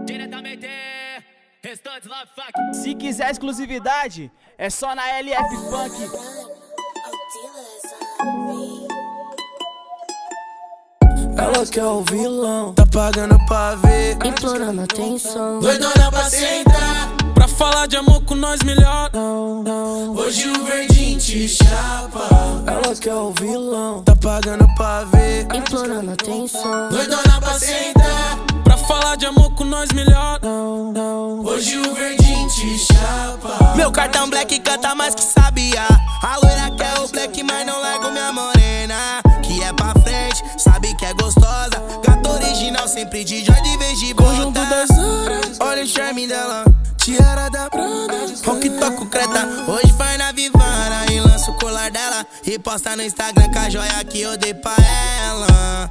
Diretamente, restante love fuck. Se quiser exclusividade, é só na LF Funk. Ela quer o vilão, tá pagando pra ver, implorando atenção, doidona pra sentar, pra falar de amor com nós melhor. Hoje o verdinho te chapa. Ela quer o vilão, tá pagando pra ver, implorando atenção, doidona pra sentar, pra falar de amor com nós melhor. Hoje o verdinho te chapa. Meu cartão black canta mais que sabia. A loira quer o black, mas não largo minha morena, que é pra frente, sabe que é gostosa. Gato original, sempre de Jordan em vez de bota. Conjunto das horas, olha o charme dela, tiara da Prada, rock toco creta. Hoje vai na Vivara e lança o colar dela e posta no Instagram com a joia que eu dei pra ela.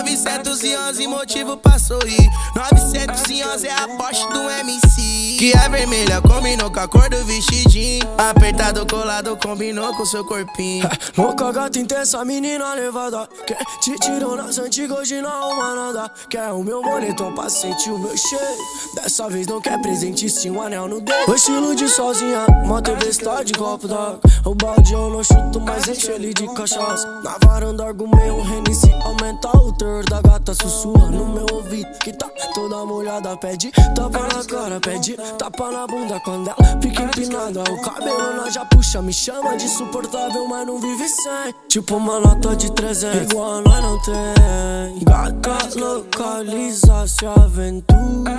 911 motivo pra sorrir, 911 é a Porsche do MC, que é vermelha, combinou com a cor do vestidinho, apertado, colado, combinou com seu corpinho. Louca, gata intensa, menina levada, quer te tirou nas antigas, hoje não arruma nada. Quer o meu moletom pra sentir o meu cheiro, dessa vez não quer presente, sim um anel no dedo. O estilo de sozinha, moto besta de copo d'água, o balde eu não chuto, mas enche ele de cachaça. Na varanda argumei um Hennessy, aumenta o teor da gata, sussurra no meu ouvido que tá toda molhada. Pede tapa na cara, pede tapa na bunda quando ela fica empinada. O cabelo nós já puxa, me chama de insuportável, mas não vive sem. Tipo uma nota de 300, igual nós não tem. Gata localiza, se aventura,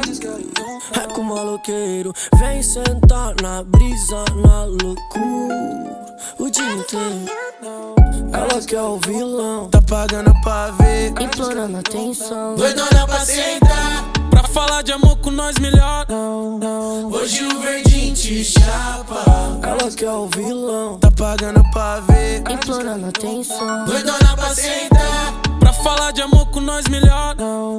é com maloqueiro, vem sentar na brisa, na loucura o dia inteiro. Ela quer o vilão, tá pagando pra ver, implorando atenção, doidona pra sentar, pra falar de amor com nós melhor. Hoje o verdinho te chapa. Ela quer o vilão, tá pagando pra ver, implorando atenção, doidona pra sentar, pra falar de amor com nós melhor.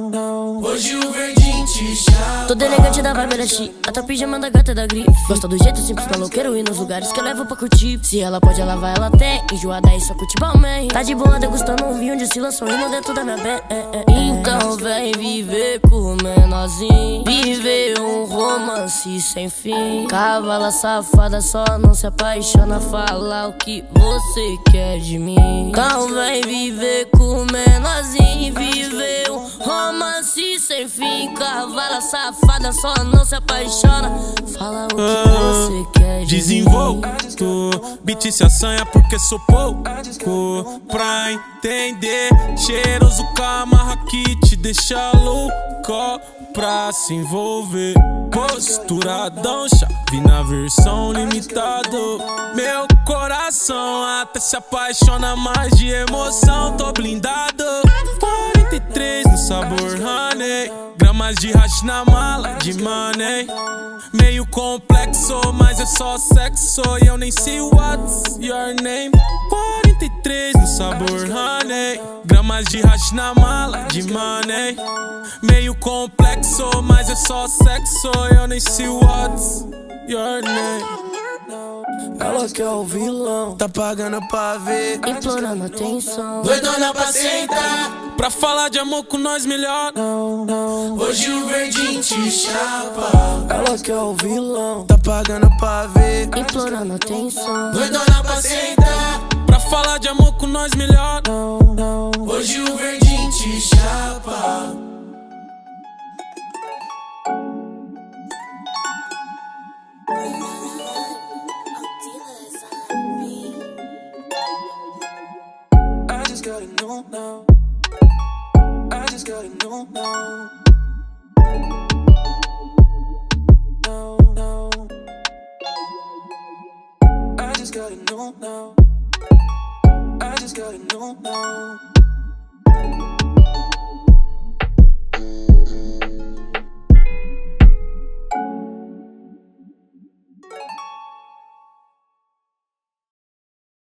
Hoje o verdinho te chapa. toda elegante da vibe da chi, até o pijama da gata da grife. Gosta do jeito simples, maloqueiro e nos lugares que eu levo pra curtir. Se ela pode, ela vai, ela tem. Enjoada aí, só curte balmain. Tá de boa degustando um vinho de oscila, sorrindo dentro da minha bed. Então vem viver com o menorzinho, viver um romance sem fim. Cavala safada, só não se apaixona, fala o que você quer de mim. Então vem viver com o menorzinho, viver um romance sem fim. Cavala safada, só não se apaixona, fala o que você quer de Desenvolto, beat se assanha porque sou pouco pra entender. Cheiroso camarra que te deixa louco pra se envolver. Posturadão, chave na versão limitada. Meu coração até se apaixona mais de emoção, tô blindado. 43 no sabor honey, gramas de hash na mala de money. Meio complexo, mas é só sexo e eu nem sei what's your name. 43 no sabor honey, gramas de hash na mala de money. Meio complexo, mas é só sexo e eu nem sei what's your name. Ela quer o vilão, tá pagando pra ver, implorando atenção, doidona pra sentar, pra falar de amor com nós melhor. Hoje o verdinho te chapa. Ela quer o vilão, tá pagando pra ver, implorando atenção, doidona pra sentar, pra falar de amor com nós melhor. Hoje o verdinho te chapa. I just gotta know now. I just gotta know now. I just gotta know now. I just gotta know now.